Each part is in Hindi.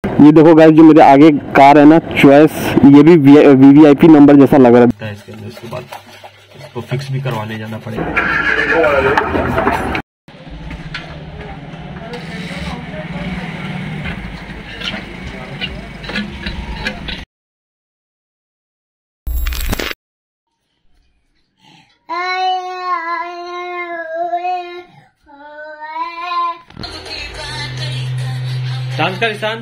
ये देखो गाइस, जो मेरे आगे कार है ना चॉइस, ये भी वीवीआईपी नंबर जैसा लग रहा है इसके अंदर। इसके बाद इसको फिक्स भी करवाने जाना पड़ेगा। डांस का निशान।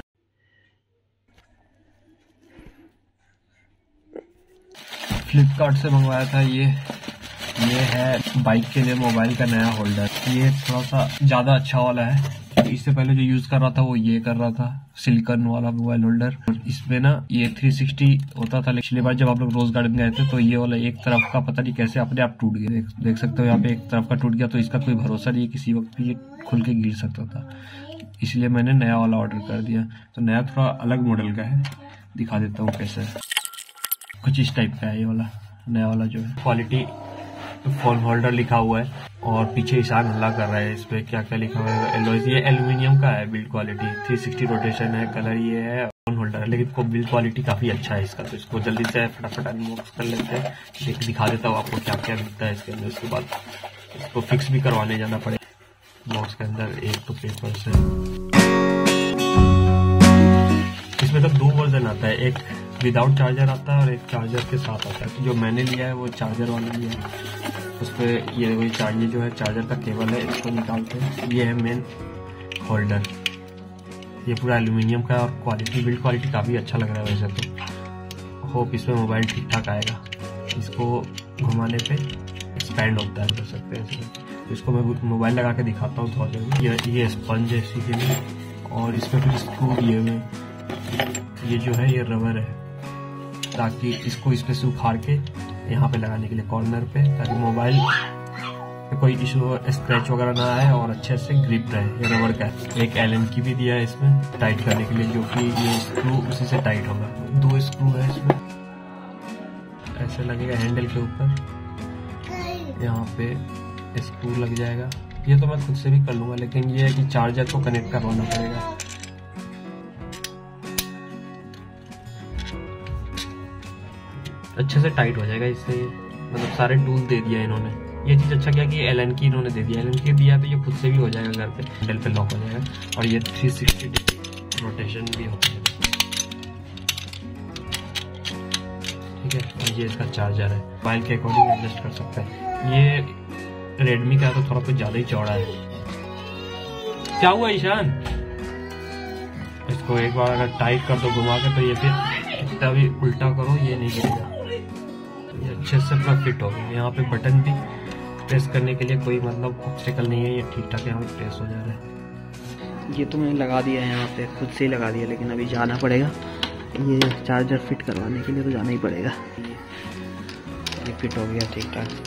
फ्लिपकार्ट से मंगवाया था ये है बाइक के लिए मोबाइल का नया होल्डर। ये थोड़ा सा ज्यादा अच्छा वाला है। इससे पहले जो यूज कर रहा था वो ये कर रहा था, सिलिकॉन वाला मोबाइल होल्डर। और इसमें ना ये 360 होता था, पिछली बार जब आप लोग रोज गार्डन गए थे तो ये वाला एक तरफ का पता नहीं कैसे अपने आप टूट गया। देख सकते हो यहाँ पे एक तरफ का टूट गया, तो इसका कोई भरोसा नहीं है, किसी वक्त भी ये खुल के गिर सकता था। इसलिए मैंने नया वाला ऑर्डर कर दिया। तो नया थोड़ा अलग मॉडल का है, दिखा देता हूँ कैसे है। कुछ इस टाइप का है ये वाला नया वाला जो है। क्वालिटी फोन होल्डर लिखा हुआ है और पीछे ईशान हल्ला कर रहा है। इस पे क्या क्या लिखा हुआ है, एलॉय। ये एल्यूमिनियम का है, बिल्ड क्वालिटी 360 रोटेशन है, कलर ये है, फोन होल्डर है, लेकिन बिल्ड क्वालिटी काफी अच्छा है इसका। तो इसको जल्दी से फटाफट अनबॉक्स कर लेते हैं, दिखा देता हूँ आपको क्या क्या दिखता है इसके अंदर। इसके बाद इसको फिक्स भी करवाने जाना पड़ेगा। बॉक्स के अंदर एक तो पेपर से, इसमें तो 2 वर्जन आता है, एक विदाउट चार्जर आता है और एक चार्जर के साथ आता है। जो मैंने लिया है वो चार्जर वाला लिया है। उस पर ये वही चाहिए जो है चार्जर का केबल है, इसको निकालते हैं। ये है मेन होल्डर, ये पूरा एल्यूमिनियम का और क्वालिटी बिल्ड क्वालिटी काफ़ी अच्छा लग रहा है वैसे तो। होप इसमें मोबाइल ठीक ठाक आएगा। इसको घुमाने पे एक्सपैंड होता है, कर सकते हैं इसमें। तो इसको मैं मोबाइल लगा के दिखाता हूँ थोड़ा देर। ये स्पंज है इसी के लिए, और इसमें कुछ स्क्रू दिए हुए। ये जो है ये रबर है, ताकि इसको इसमें से उखाड़ के यहाँ पे लगाने के लिए कॉर्नर पे, ताकि मोबाइल में कोई इशू स्क्रैच वगैरह ना आए और अच्छे से ग्रिप रहे। ये रबर का है। एक एलन की भी दिया है इसमें टाइट करने के लिए, जो कि ये स्क्रू उसी से टाइट होगा। 2 स्क्रू है इसमें, ऐसे लगेगा हैंडल के ऊपर, यहाँ पे स्क्रू लग जाएगा। ये तो मैं खुद से भी कर लूंगा, लेकिन ये है कि चार्जर को कनेक्ट करवाना पड़ेगा। अच्छे से टाइट हो जाएगा इससे। मतलब सारे टूल दे दिया इन्होंने। ये चीज अच्छा किया कि एलन की इन्होंने दे दिया। एलन की दिया तो ये खुद से भी हो जाएगा घर पे, हैंडल पे लॉक हो जाएगा। और ये 360 डिग्री रोटेशन भी होता है, ठीक है। और ये इसका चार्जर है, मोबाइल के अकॉर्डिंग एडजस्ट कर सकते हैं। ये रेडमी का तो थोड़ा कुछ ज्यादा ही चौड़ा है। क्या हुआ ईशान? इसको एक बार अगर टाइट कर दो घुमा के, तो ये फिर कितना भी उल्टा करो ये नहीं गिरेगा। ये अच्छे से पूरा फिट हो गया। यहाँ पे बटन भी प्रेस करने के लिए कोई मतलब ऑब्स्टेकल नहीं है, ये ठीक ठाक यहाँ पे प्रेस हो जा रहा है। ये तो मैंने लगा दिया है यहाँ पे, खुद से ही लगा दिया, लेकिन अभी जाना पड़ेगा ये चार्जर फिट करवाने के लिए, तो जाना ही पड़ेगा। ये फिट हो गया ठीक ठाक।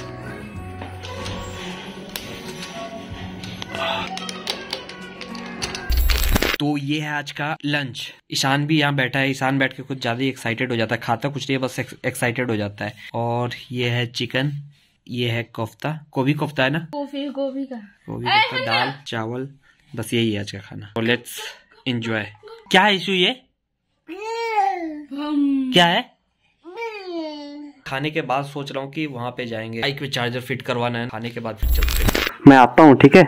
तो ये है आज का लंच। ईशान भी यहाँ बैठा है। ईशान बैठ के कुछ ज्यादा ही एक्साइटेड हो जाता है, खाता कुछ नहीं बस एक्साइटेड हो जाता है। और ये है चिकन, ये है कोफ्ता, गोभी कोफ्ता है ना, गोभी कोफ्ता, दाल चावल, बस यही है आज का खाना। तो लेट्स एंजॉय। क्या है इशू ये? क्या है? खाने के बाद सोच रहा हूँ कि वहाँ पे जाएंगे, बाइक में चार्जर फिट करवाना है। खाने के बाद फिर चलते हैं। मैं आता हूँ, ठीक है।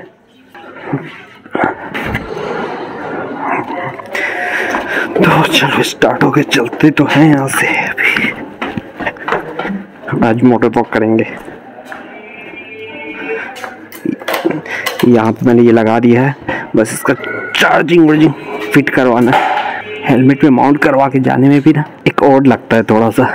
तो चलो स्टार्ट हो गए, चलते तो हैं यहाँ से। अभी आज मोटर वॉक करेंगे। यहाँ पे मैंने ये लगा दिया है, बस इसका चार्जिंग फिट करवाना है। हेलमेट पे माउंट करवा के जाने में भी ना एक और लगता है थोड़ा सा।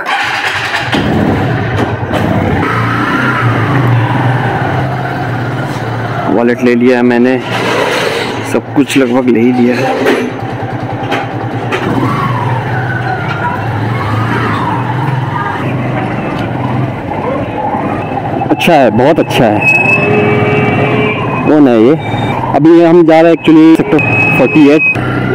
वॉलेट ले लिया है मैंने, सब कुछ लगभग ले ही लिया है। अच्छा है, बहुत अच्छा है। कौन है ये? अभी हम जा रहे हैं एक्चुअली सेक्टर 48।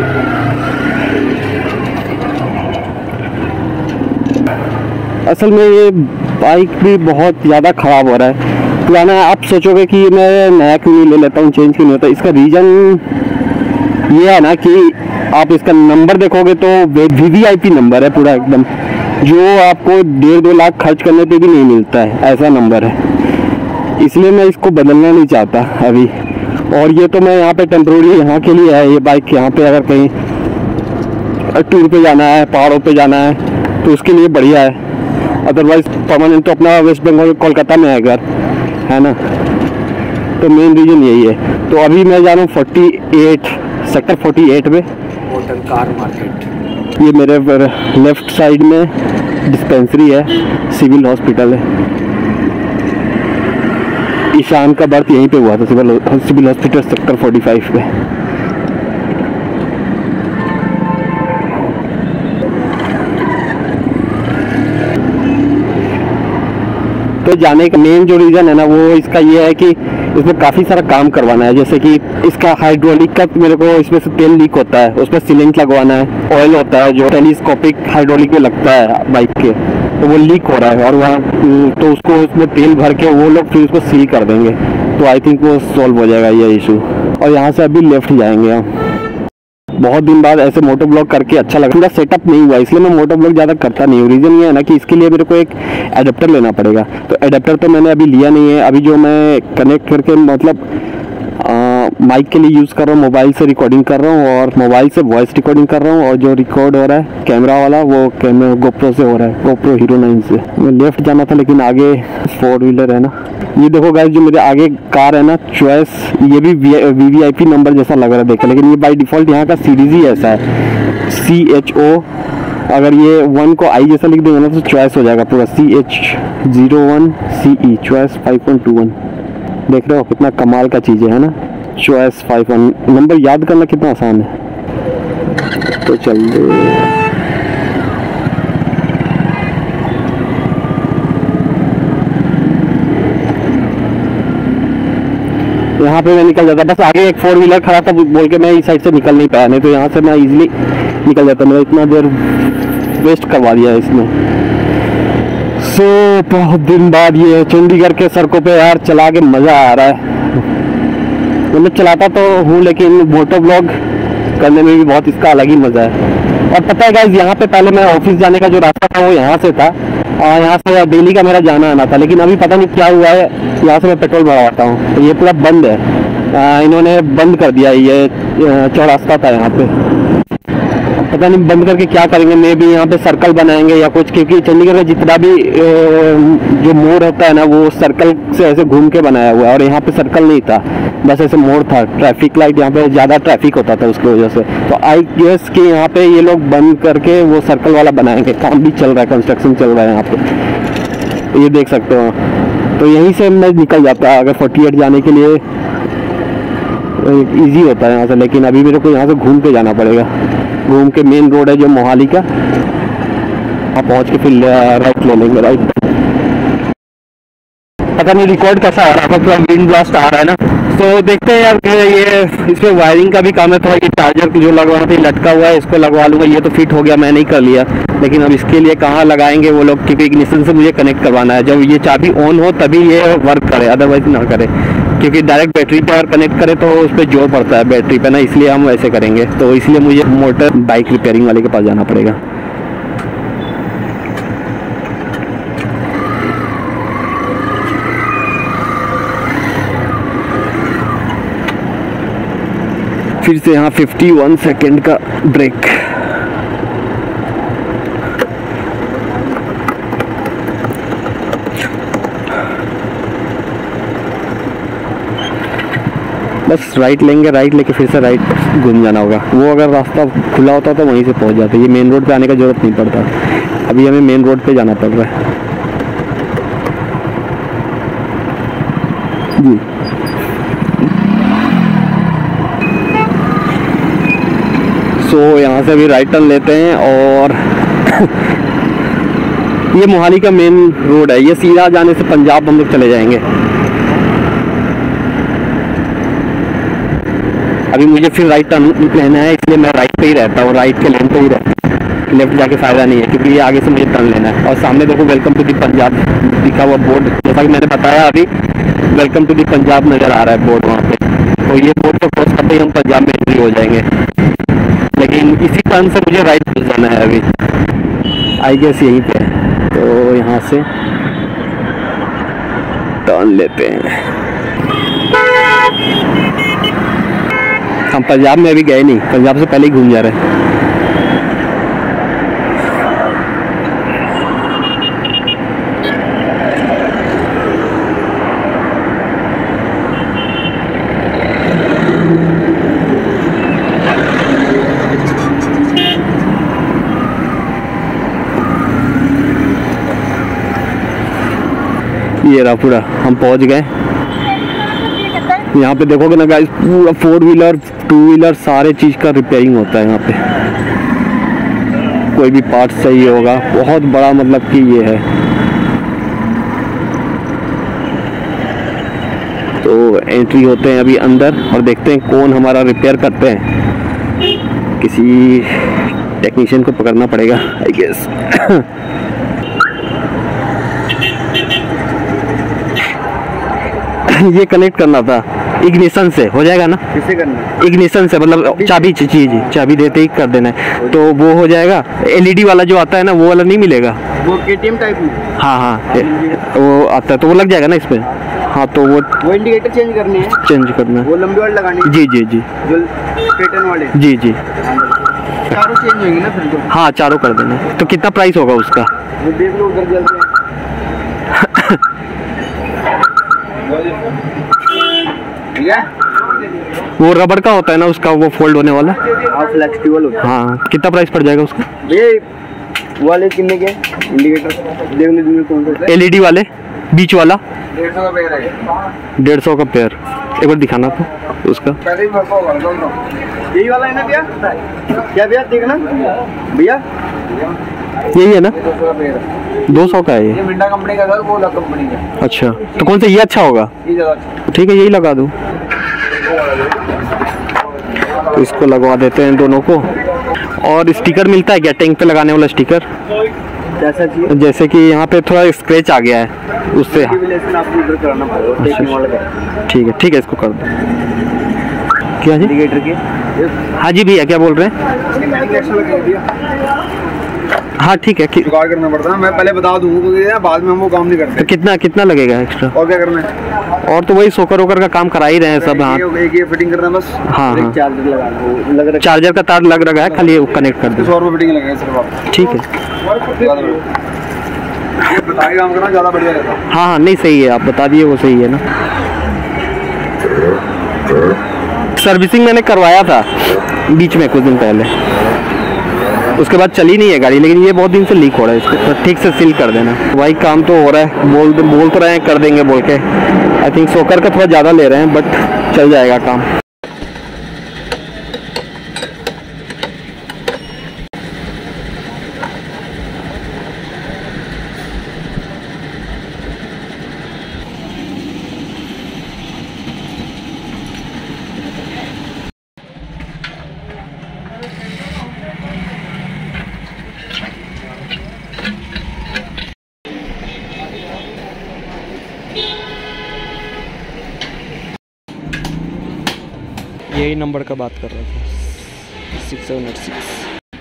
असल में ये बाइक भी बहुत ज़्यादा ख़राब हो रहा है, पुराना है। आप सोचोगे कि मैं नया क्यों नहीं ले लेता हूँ, चेंज क्यों नहीं होता। इसका रीज़न ये है ना कि आप इसका नंबर देखोगे तो VVIP नंबर है पूरा एकदम, जो आपको 1.5-2 लाख खर्च करने पे भी नहीं मिलता है, ऐसा नंबर है। इसलिए मैं इसको बदलना नहीं चाहता अभी। और ये तो मैं यहाँ पे टेम्प्रोरी यहाँ के लिए है ये बाइक। यहाँ पे अगर कहीं टूर पे जाना है, पहाड़ों पे जाना है तो उसके लिए बढ़िया है। अदरवाइज परमानेंट तो अपना वेस्ट बंगाल कोलकाता में है घर, है ना। तो मेन रीज़न यही है। तो अभी मैं जा रहा हूँ 48 सेक्टर 48 में होटल कार मार्केट। ये मेरे लेफ्ट साइड में डिस्पेंसरी है, सिविल हॉस्पिटल है। ईशान का बर्थ यहीं पे हुआ था, सिविल हॉस्पिटल सेक्टर 45 में। तो जाने का मेन जो रीज़न है ना वो इसका ये है कि इसमें काफ़ी सारा काम करवाना है। जैसे कि इसका हाइड्रोलिक का मेरे को इसमें से तेल लीक होता है, उसमें सीलेंट लगवाना है। ऑयल होता है जो टेलीस्कोपिक हाइड्रोलिक में लगता है बाइक के, तो वो लीक हो रहा है और वहाँ तो उसको उसमें तेल भर के वो लोग फिर उसको सील कर देंगे। तो आई थिंक वो सॉल्व हो जाएगा ये इशू। और यहाँ से अभी लेफ्ट जाएंगे हम। बहुत दिन बाद ऐसे मोटो ब्लॉग करके अच्छा लगा। मेरा सेटअप नहीं हुआ इसलिए मैं मोटो ब्लॉग ज़्यादा करता नहीं हूँ। रीज़न ये है ना कि इसके लिए मेरे को एक एडेप्टर लेना पड़ेगा। तो एडेप्टर तो मैंने अभी लिया नहीं है। अभी जो मैं कनेक्ट करके मतलब माइक के लिए यूज़ कर रहा हूँ, मोबाइल से रिकॉर्डिंग कर रहा हूँ और मोबाइल से वॉइस रिकॉर्डिंग कर रहा हूँ। और जो रिकॉर्ड हो रहा है कैमरा वाला वो कैमरा गोप्रो से हो रहा है, गोप्रो हीरो 9 से। मैं लेफ्ट जाना था लेकिन आगे 4 व्हीलर है ना। ये देखो गाइस, जो मेरे आगे कार है ना चॉइस, ये भी VVIP नंबर जैसा लग रहा है देखा, लेकिन ये बाय डिफ़ॉल्ट यहाँ का सीरीज ही ऐसा है, CHO। अगर ये 1 को I जैसा लिख देंगे ना तो चॉइस हो जाएगा पूरा, CH01 CE चॉइस 5.21। देख रहे हो कितना कमाल का चीज़ है ना, चॉइस 5.1। नंबर याद करना कितना आसान है। तो चल यहाँ पे मैं निकल जाता, बस आगे एक 4 व्हीलर खड़ा था बोल के मैं इस साइड से निकल नहीं पाया, नहीं तो यहाँ से मैं इजीली निकल जाता। मेरा इतना देर वेस्ट करवा दिया इसने। सो बहुत दिन बाद ये चंडीगढ़ के सड़कों पे यार चला के मज़ा आ रहा है। मतलब चलाता तो हूँ लेकिन मोटो ब्लॉग करने में भी बहुत इसका अलग ही मज़ा है। और पता है गाइस, यहाँ पे पहले मैं ऑफिस जाने का जो रास्ता था वो यहाँ से था और यहाँ से डेली का मेरा जाना आना था, लेकिन अभी पता नहीं क्या हुआ है, यहाँ से मैं पेट्रोल भरवाता हूँ तो ये पूरा बंद है। इन्होंने बंद कर दिया, ये चौरास्ता था यहाँ पे, पता नहीं बंद करके क्या करेंगे। मे भी यहाँ पे सर्कल बनाएंगे या कुछ, क्योंकि चंडीगढ़ में जितना भी जो मोड़ होता है ना वो सर्कल से ऐसे घूम के बनाया हुआ है और यहाँ पे सर्कल नहीं था, बस ऐसे मोड़ था। ट्रैफिक लाइट यहाँ पे ज़्यादा ट्रैफिक होता था उसकी वजह से, तो आई गेस कि यहाँ पे ये लोग बंद करके वो सर्कल वाला बनाएंगे। काम भी चल रहा है, कंस्ट्रक्शन चल रहा है यहाँ पे, ये देख सकते हो। तो यहीं से मैं निकल जाता अगर 48 जाने के लिए, ईजी होता है यहाँ से। लेकिन अभी मेरे को यहाँ से घूम के जाना पड़ेगा, घूम के मेन रोड है जो मोहाली का, वहाँ पहुँच के फिर राइट ले लेंगे। राइट पता नहीं रिकॉर्ड कैसा आ रहा है, पूरा विंड ब्लास्ट आ रहा है ना। तो देखते हैं यार, ये इसमें वायरिंग का भी काम है थोड़ा। ये चार्जर जो लगवाना था लटका हुआ है, इसको लगवा लूँगा। ये तो फिट हो गया, मैंने ही कर लिया, लेकिन अब इसके लिए कहाँ लगाएंगे वो लोग, क्योंकि इग्निशन से मुझे कनेक्ट करवाना है। जब ये चाबी ऑन हो तभी ये वर्क करे, अदरवाइज ना करे, क्योंकि डायरेक्ट बैटरी पर कनेक्ट करे तो उस पर जोर पड़ता है बैटरी पे ना, इसलिए हम वैसे करेंगे। तो इसलिए मुझे मोटर बाइक रिपेयरिंग वाले के पास जाना पड़ेगा। फिर से यहाँ 51 सेकेंड का ब्रेक। बस राइट लेंगे, राइट लेके फिर से राइट घूम जाना होगा। वो अगर रास्ता खुला होता तो वहीं से पहुंच जाते, ये मेन रोड पे आने का जरूरत नहीं पड़ता। अभी हमें मेन रोड पे जाना पड़ रहा है जी। सो यहाँ से अभी राइट टर्न लेते हैं और ये मोहाली का मेन रोड है, ये सीधा जाने से पंजाब हम लोग चले जाएंगे। अभी मुझे फिर राइट टर्न लेना है, इसलिए मैं राइट पे ही रहता हूँ, राइट के लेन पे ही रहता हूँ। लेफ्ट जाके फ़ायदा नहीं है, क्योंकि ये आगे से मुझे टर्न लेना है। और सामने देखो वेलकम टू दी पंजाब लिखा हुआ बोर्ड, जैसा कि मैंने बताया अभी वेलकम टू दी पंजाब नज़र आ रहा है बोर्ड वहाँ पे। तो ये बोर्ड को क्रॉस करते ही हम पंजाब में एंट्री हो जाएंगे, लेकिन इसी टर्न से मुझे राइट पर जाना है अभी, आई गेस यहीं पे है। तो यहाँ से टर्न लेते हैं। हम पंजाब में अभी गए नहीं, पंजाब से पहले ही घूम जा रहे हैं। ये रहा पूरा, हम पहुंच गए। यहाँ पे देखोगे ना गाइस, पूरा 4 व्हीलर 2 व्हीलर सारे चीज का रिपेयरिंग होता है यहाँ पे। कोई भी पार्ट चाहिए होगा, बहुत बड़ा मतलब कि ये है। तो एंट्री होते हैं अभी अंदर और देखते हैं कौन हमारा रिपेयर करते हैं। किसी टेक्नीशियन को पकड़ना पड़ेगा आई गेस। ये कनेक्ट करना था इग्निशन से, हो जाएगा ना? किसे करना? इग्निशन से, मतलब चाबी, जी चाबी देते ही कर देना है तो वो हो जाएगा। एलईडी वाला जो आता है ना, वो वाला नहीं मिलेगा? वो केटीएम टाइप में। हाँ वो आता है तो वो लग जाएगा ना इसमें? हाँ तो वो इंडिकेटर चेंज करने हैं, चेंज करना है। वो लंबी वाली लगानी है। जी जो पैटर्न वाले। जी चारों चेंज होंगे ना फिर तो? हाँ चारों कर देना है। तो कितना प्राइस होगा उसका? वो देख लो उधर जल्दी। वो रबड़ का होता है ना उसका, वो फोल्ड होने वाला? फ्लेक्सिबल होता है। हाँ, कितना प्राइस पड़ जाएगा उसका? ये वाले कितने के इंडिकेटर देखने में कौन सा है? एलईडी वाले बीच वाला 150 का पेयर है। 150 का पेयर, एक बार दिखाना तो उसका। यही वाला है ना भैया? क्या भैया देखना भैया, यही है ना? 200 का है ये मिंडा कंपनी का सर, वो अलग कंपनी का। अच्छा, तो कौन सा ये अच्छा होगा? ये ज्यादा अच्छा। ठीक है, यही लगा दूं। तो इसको लगवा देते हैं दोनों को। और स्टिकर मिलता है क्या, टैंक पे लगाने वाला स्टिकर? जैसा चाहिए, जैसे कि यहाँ पे थोड़ा स्क्रैच आ गया है उससे। आपको इधर कराना पड़ेगा। ठीक है इसको कर दो। क्या जी? इंडिकेटर के? हाँ जी भैया, क्या बोल रहे हैं? हाँ ठीक है, जुगाड़ करना पड़ता है, मैं पहले बता दूंगा क्योंकि बाद में हम वो काम नहीं करते। तो कितना लगेगा एक्स्ट्रा? और क्या करना है? और तो वही सोकर वोकर का काम करा ही रहे हैं सब। हाँ एक ये फिटिंग करना बस। हाँ चार्जर लगाना लग रहा है, चार्जर का तार लग रहा है, खाली कनेक्ट कर दो। 100 रुपये फिटिंग लगेगा सिर्फ आप। ठीक है, बताइए काम करना ज़्यादा बढ़िया रहता। हाँ नहीं सही है, आप बता दिए वो सही है ना। सर्विसिंग मैंने करवाया था बीच में कुछ दिन पहले, उसके बाद चली नहीं है गाड़ी, लेकिन ये बहुत दिन से लीक हो रहा है, इसको तो ठीक से सील कर देना। भाई काम तो हो रहा है, बोल तो रहे हैं कर देंगे बोल के। आई थिंक सोकर का थोड़ा ज़्यादा ले रहे हैं, बट चल जाएगा काम। यही नंबर का बात कर रहा था, 6786।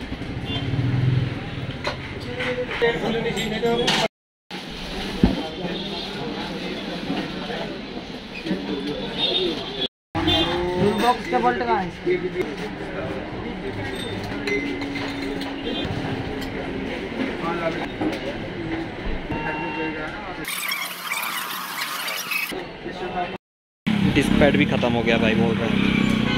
बॉक्स का बोल्ट कहाँ है? डिस्क पैड भी खत्म हो गया भाई, बोल रहा है।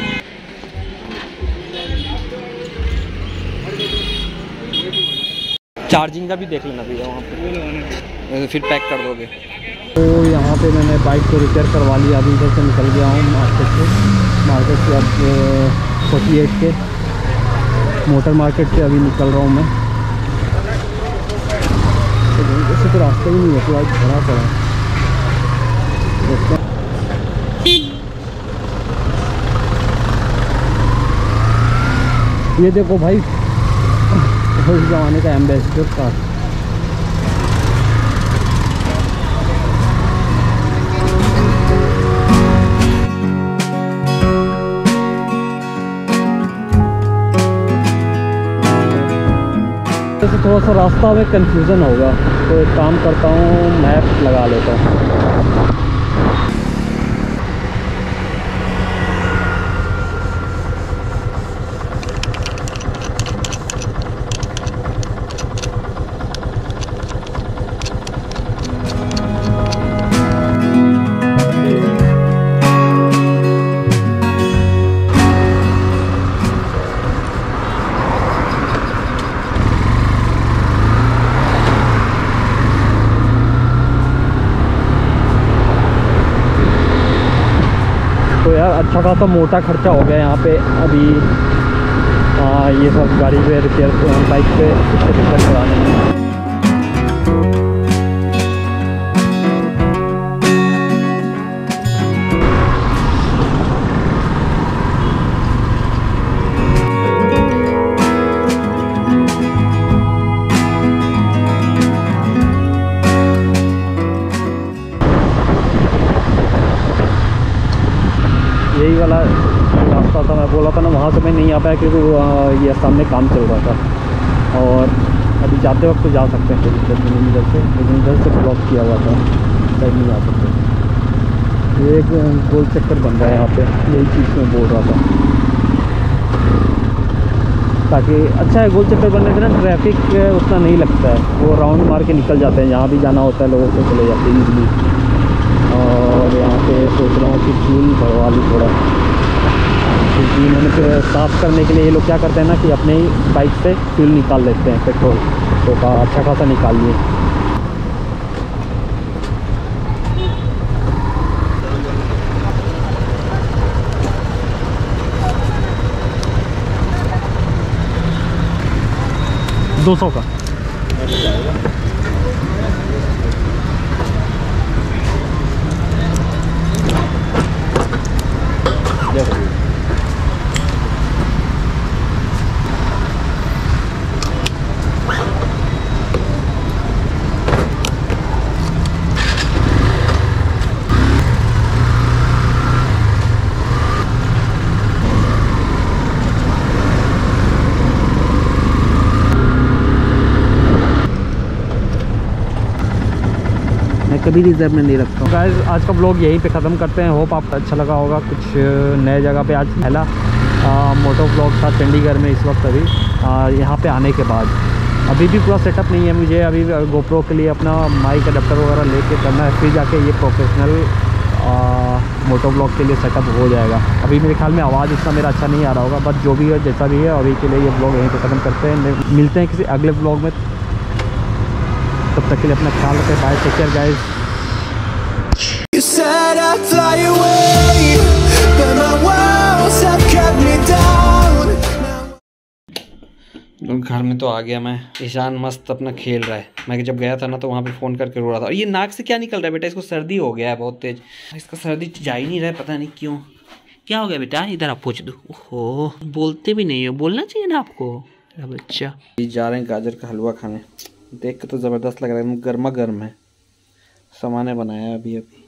चार्जिंग का भी देख लेना भैया वहाँ पे, फिर पैक कर दोगे। तो यहाँ पे मैंने बाइक को रिपेयर करवा लिया, अभी इधर से निकल गया हूँ मार्केट से अब 48 के मोटर मार्केट से अभी निकल रहा हूँ मैं। तो ऐसे तो रास्ता ही नहीं है, तो आज भरा पड़ा है। ये देखो भाई, उस ज़माने का एम्बेसडर का। से थोड़ा सा रास्ता में कंफ्यूजन होगा, तो एक काम करता हूँ, मैप लगा लेता हूँ। तो यार अच्छा खासा मोटा खर्चा हो गया यहाँ पे अभी। ये सब गाड़ी पे रिपेयर, बाइक पे इससे रिपेयर कराने में। यही वाला रास्ता था, मैं बोला था ना, वहाँ से मैं नहीं आ पाया क्योंकि ये सामने काम चल रहा था। और अभी जाते वक्त तो जा सकते हैं इधर से, लेकिन इधर से ब्लॉक किया हुआ था, साइड नहीं जा सकते। ये एक गोल चक्कर बन रहा है यहाँ पे, यही चीज़ मैं बोल रहा था। ताकि अच्छा है, गोल चक्कर बनने से ना ट्रैफिक उतना नहीं लगता है, वो राउंड मार के निकल जाते हैं, जहाँ भी जाना होता है लोगों को चले जाते हैं ईज़िली। और यहाँ पे सोच रहा हूँ कि फ्यूल भरवा लूँ थोड़ा, क्योंकि मैंने साफ़ करने के लिए ये लोग क्या करते हैं ना कि अपने ही बाइक से फ्यूल निकाल लेते हैं, पेट्रोल तो का अच्छा खासा निकाल लिए। $200 का कभी रिजर्व में नहीं रखता हूँ। गाइस आज का ब्लॉग यहीं पे ख़त्म करते हैं। होप आपको अच्छा लगा होगा। कुछ नए जगह पे आज पहला मोटो ब्लॉग था चंडीगढ़ में इस वक्त। अभी यहाँ पे आने के बाद अभी भी पूरा सेटअप नहीं है मुझे। अभी गोप्रो के लिए अपना माइक अडेप्टर वगैरह लेके करना है, फिर जाके ये प्रोफेशनल मोटो ब्लॉग के लिए सेटअप हो जाएगा। अभी मेरे ख्याल में आवाज़ इतना मेरा अच्छा नहीं आ रहा होगा, बट जो भी है जैसा भी है अभी के लिए ये ब्लॉग यहीं पे ख़त्म करते हैं। मिलते हैं किसी अगले ब्लॉग में, तब तक के लिए अपना ख्याल रखें। Bye, take care guys. You said I'd fly away, but my walls have kept me down. घर में तो आ गया मैं। ईशान मस्त अपना खेल रहा है। मैं जब गया था ना तो वहाँ पे फ़ोन करके रो रहा था। और ये नाक से क्या निकल रहा है बेटा? इसको सर्दी हो गया है बहुत तेज। इसका सर्दी जा ही नहीं रहा है, पता नहीं क्यों। क्या हो गया बेटा? इधर आप पूछ दो। ओहो, बोलते भी नहीं हो, बोलना चाहिए ना आपको बच्चा। जा रहे हैं गाजर का हलवा खाने। देख के तो ज़बरदस्त लग रहा है, गर्मा गर्म है। सामाने बनाया अभी।